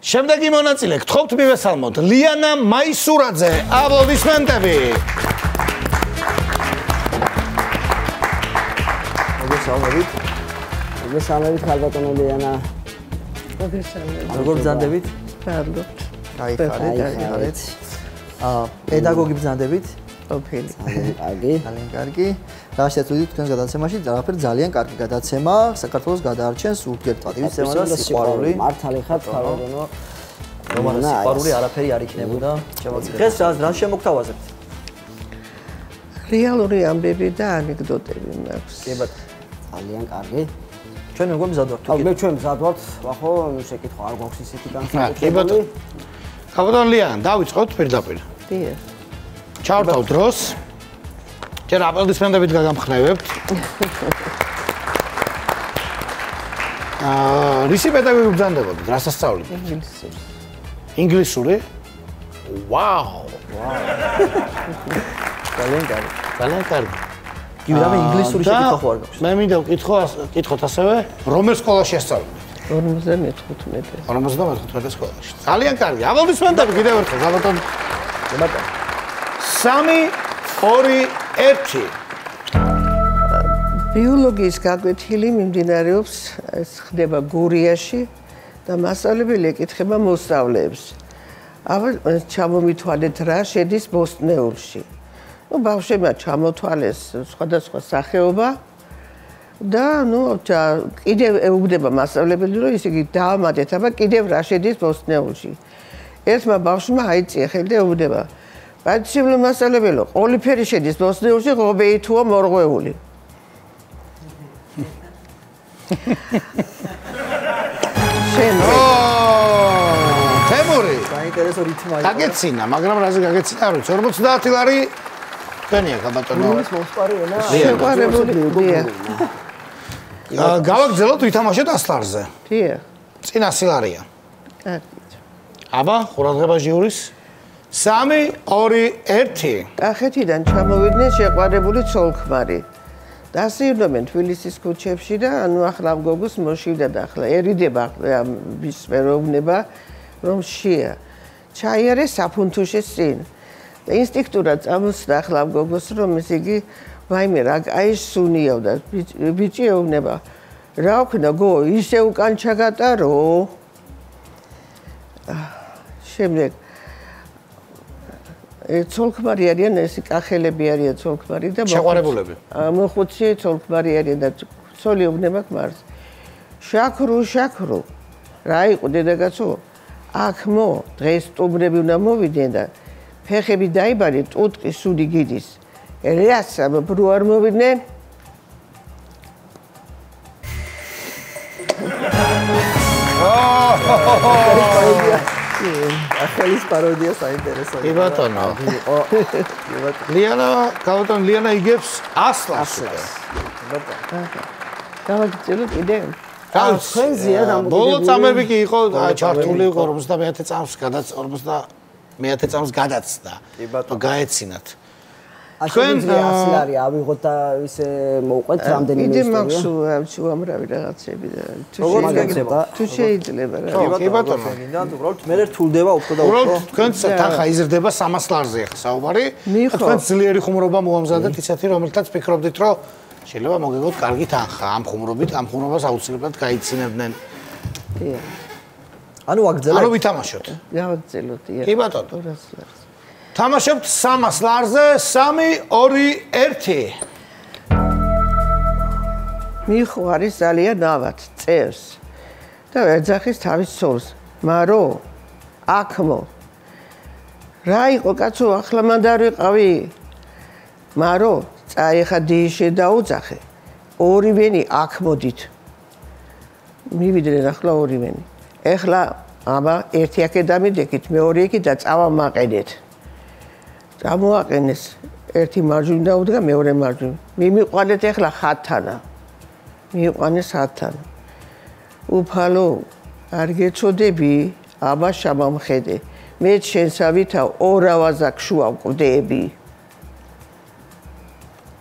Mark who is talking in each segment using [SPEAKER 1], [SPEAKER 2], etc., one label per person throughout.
[SPEAKER 1] შემდეგი მონაწილე გთხოვთ მივესალმოთ ლიანა მაისურაძე აპლოდისმენტები
[SPEAKER 2] მოგესალმებით ქალბატონო ლიანა
[SPEAKER 3] როგორ ბრძანდებით?
[SPEAKER 4] კარგად.
[SPEAKER 3] გაიხარეთ. პედაგოგი ბრძანდებით?
[SPEAKER 4] ოფილი.
[SPEAKER 3] ძალიან კარგი. რა შეწყვეტით თქვენს გადაცემაში? ყველაფერი ძალიან კარგი გადაცემა. საქართველოს გადაარჩენს ურთიერთპატივისცემა და სიყვარული.
[SPEAKER 2] მართალი ხარ ქალბატონო.
[SPEAKER 3] რომანა სიყვარული არაფერი არ იქნებოდა. დღეს რა შემოგთავაზებთ?
[SPEAKER 4] რეალური ამბები და ანეკდოტები მაქვს.
[SPEAKER 3] კი ბატონო.
[SPEAKER 2] ძალიან კარგი.
[SPEAKER 3] ჩვენ მეგონი მზადვართ.
[SPEAKER 2] მე ჩვენ მზადვართ, ახო შეკითხვა არ გვაქვს ისეთი განსაკუთრებული.
[SPEAKER 1] კი ბატონო. ქალბატონო ლიანა, დავიწყოთ პირდაპირ.
[SPEAKER 4] დიახ.
[SPEAKER 1] ჩავთავ დროს. ჯერ აპლოდისმენტებით გაგამხნევებთ. რისი პედაგოგი ბრძანდებოდით? რას ასწავლეთ?
[SPEAKER 4] ინგლისური.
[SPEAKER 1] ინგლისური? ვაუ.
[SPEAKER 3] ძალიან კარგი.
[SPEAKER 1] ძალიან კარგი.
[SPEAKER 3] იგივე ინგლისური შეკითხვა ხო არ გაქვს?
[SPEAKER 1] მე მინდა ვკითხოთ ასევე, რომელ სკოლაში ასწავლეთ?
[SPEAKER 4] 55.
[SPEAKER 1] 55 სკოლაში. ძალიან კარგი. აპლოდისმენტები კიდევ ერთხელ, ქალბატონო.
[SPEAKER 3] ბატონო.
[SPEAKER 1] 3 2 1
[SPEAKER 4] ბიოლოგიის გაკვეთილი მიმდინარეობს, ეს ხდება გურიაში და მასწავლებელი ეკითხება მოსწავლეებს. ჩამომითვალეთ რა შედის ბოსტნეულში. ბავშვებმა ჩამოთვალეს სხვადასხვა სახეობა და კიდევ ეუბნება მასწავლებელი, რომ ისე იგი დაამატეთ, აბა კიდევ რა შედის ბოსტნეულში. ერთმა ბავშვმა აიწია ხელი და ეუბნება პატიციებელო მასწავლებელო, ყველაფერი შედის ბოსტნეულში, ღობეი თუა მორღვეული.
[SPEAKER 1] თემური
[SPEAKER 3] საინტერესო რითმა იყო.
[SPEAKER 1] გაგეცინა, მაგრამ რაზე გაგეცინა არ ვიცი. 50 ლარი თქვენია ქალბატონო.
[SPEAKER 3] ის მოსპარი ენა.
[SPEAKER 4] შეყვარებული დიახ.
[SPEAKER 1] გავაგრძელოთ ვითამაშოთ ასლარზე.
[SPEAKER 4] დიახ.
[SPEAKER 1] წინა სილარია.
[SPEAKER 4] კარგით.
[SPEAKER 1] აბა, ყურადღება ჟიურის. 3 2 1
[SPEAKER 4] კახეთიდან ჩამოვიდნენ შეყვარებული ცოლ-ქმარი. დასიირნობენ თბილისის ქუჩებში და ახლა გოგოს მოშივდა და ახლაერიდება მის მეუბნება რომ შია. ჩაიარეს საფუნთუშის წინ. და ინსტინქტურად წამოსდა ახლა გოგოს რომ ეს იგი ვაიმე რა კაი სუნიავ და ბიჭი ეუბნება რა ვქნა გო ისე უკან ჩაგატარო. შემდეგ ცოლ-ქმარი არიან ეს კახელები არიან ცოლ-ქმარი და
[SPEAKER 1] შეყვარებულები.
[SPEAKER 4] მოხუცი ცოლ-ქმარი არიან და ცოლი ეუბნება ქმარს. შაქრუ რა იყო დედაკაცო? აქ მო დღეს სტუმრები უნდა მოვიდნენ და ფეხები დაიბარე ტუტყი სუდი გიდის. რაცა ბრო არ მოვიდნენ?
[SPEAKER 3] ახალის პაროდია საინტერესოა.
[SPEAKER 1] კი ბატონო. ლიანა, ქალბატონო ლიანა იგებს ასლას.
[SPEAKER 4] გავაგრძელო კიდე.
[SPEAKER 2] თქვენზეა დამოკიდებული.
[SPEAKER 1] ბოლო წამები კი იყო ჩართული 51 წამს 51 წამს გადაცდა.
[SPEAKER 3] კი ბატონო.
[SPEAKER 1] გაეცინათ.
[SPEAKER 2] თქვენ 100 ლარი ავიღოთ და ისე მოვყვეთ რამდენი
[SPEAKER 4] კიდე
[SPEAKER 2] ისტორია.
[SPEAKER 4] მაქვს უამრავი რაღაცები და თუ შეიძლება რა.
[SPEAKER 1] კი ბატონო.
[SPEAKER 3] უბრალოდ მე რთულდება უფრო და უფრო.
[SPEAKER 1] უბრალოდ თქვენ თანხა იზრდება 300 ლარზე ახლა საუბარი. თქვენ ძლიერი ხუმრობა მოამზადეთ ისეთი რომელთაც ფიქრობდით რომ შეიძლება მოგეგოთ კარგი თანხა ამ ხუმრობით ამ ხუმრობას აუცილებლად გაიცინებდნენ.
[SPEAKER 4] დიახ.
[SPEAKER 3] ანუ ვაგრძელოთ.
[SPEAKER 1] ანუ ვითამაშოთ.
[SPEAKER 4] გავაგრძელოთ დიახ.
[SPEAKER 1] კი ბატონო.
[SPEAKER 4] 200 ლარს.
[SPEAKER 1] თამაშობთ 300 ლარზე 3 2 1
[SPEAKER 4] მიხვარი ძალიან ავად წერს და ეძახის თავის ცოლს მარო აქმო რა იყო კაცო ახლა მან დავიყავი მარო წაიხა დიიშე დაუძახე ორივენი აქმოდით მივიდნენ ახლა ორივენი ეხლა აბა ერთი აქე დამიდეკით მეორე იქი და წავამაყენეთ გამოაყენეს ერთი მარჯვნივ დაუდგა მეორე მარჯვნივ მიმიყვანეთ ახლა ხათანა მიიყვანეს ხათანა უფალო არ გეწოდები აბა შამამხედე მე შენსავითა ორავაზაკ შუა ვკვდები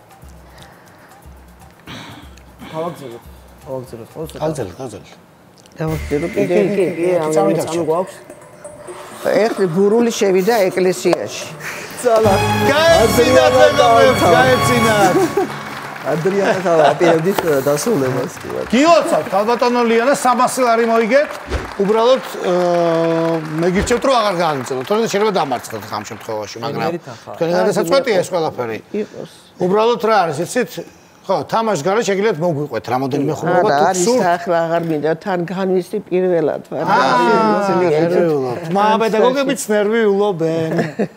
[SPEAKER 2] გავაგზავნოთ.
[SPEAKER 1] გავაგზავნოთ.
[SPEAKER 4] გამოგწერო
[SPEAKER 2] კი, ამიტომ გვაქვს.
[SPEAKER 4] ეხლა გურული შევიდა ეკლესიაში.
[SPEAKER 3] ძალა.
[SPEAKER 1] გაეცინათ.
[SPEAKER 3] ადრიანა თავი აპირებდის დასრულებას კი ვარ.
[SPEAKER 1] გილოცავთ ქალბატონო ლიანა 300 ლარი მოიგეთ. უბრალოდ მე გირჩევთ რომ აღარ გააგრძელოთ. თორემ შეიძლება დამარცხდეთ ამ შემთხვევაში, მაგრამ თქვენი გადასაწყვეტია ეს ყველაფერი.
[SPEAKER 4] იყოს.
[SPEAKER 1] უბრალოდ რა არის, იცით? ხო, თამაშს გარეთ შეგიძლიათ მოგვიყვეთ რამოდენიმე ხუმრობა თუ
[SPEAKER 4] არის ახლა აღარ მინდა თან განვისდი პირველად ვარ.
[SPEAKER 1] პედაგოგებიც ნერვიულობენ.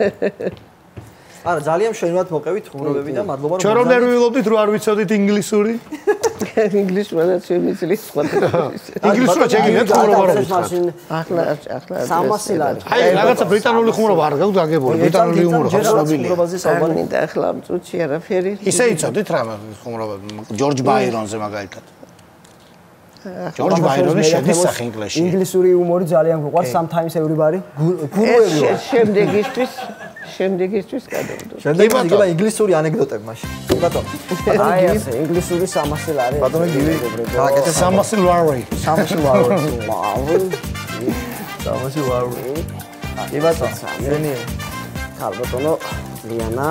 [SPEAKER 3] არა, ძალიან მშვენივრად მოყევით ხუმრობები და მადლობა რომ
[SPEAKER 1] ჩვენ რომ ნერვიულობდით რო არ ვიცოდით ინგლისური?
[SPEAKER 4] ინგლისურადაც შემიძლია სხვა.
[SPEAKER 1] ინგლისურად შეგიძლიათ ხუმრობა რომ
[SPEAKER 4] ახლა
[SPEAKER 2] 300 ლარი.
[SPEAKER 1] აი, რაღაცა ბრიტანული ხუმრობა არ გაგვთ აგებული, ბრიტანული იუმორი ხო ცნობილია.
[SPEAKER 3] ხუმრობაზე საუბარი.
[SPEAKER 4] მინდა ახლა ამ წუთში არაფერი.
[SPEAKER 1] ისე იცოდით რა ხუმრობა ჯორჯ ბაირონზე მაგალითად. ჯორჯ ბაირონი შედის სახინგლეში.
[SPEAKER 2] ინგლისური იუმორი ძალიან გვყვარს sometimes everybody. გურუები.
[SPEAKER 4] შემდეგისთვის გადავდო.
[SPEAKER 3] შემდეგ იგება ინგლისური ანეკდოტები მაშინ. ბატონო.
[SPEAKER 2] აი ასე ინგლისური 300 ლარი.
[SPEAKER 3] ბატონო გივი. გააკეთე
[SPEAKER 1] 300 ლარი.
[SPEAKER 3] 300 ლარი. 300 ლარი. კი ბატონო. მენი.
[SPEAKER 2] ქალბატონო ლიანა.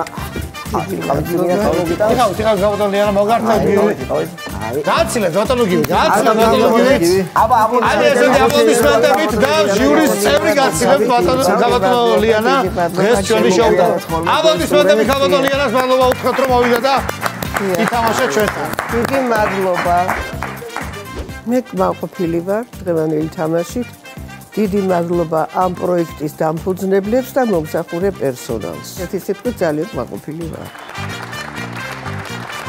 [SPEAKER 1] ეხლა გაბატონო ლიანა მოგართმევთ. გააცილეთ ბატონო გივი.
[SPEAKER 2] აბა
[SPEAKER 1] აი ესეთი აპლოდისმენტებით და ჟიურის წევრი გაცილეთ ბატონო ლიანა დღეს ჩვენი შოუდან. აპლოდისმენტები ბატონო ლიანას მადლობა უთხრათ რომ მოვიდა და ითამაშა ჩვენთან.
[SPEAKER 4] დიდი მადლობა. მე კმაყოფილი ვარ დღევანდელი თამაშით. დიდი მადლობა ამ პროექტის დამფუძნებლებს და მომსახურე პერსონალს. ესეთი სიტყვით ძალიან კმაყოფილი ვარ.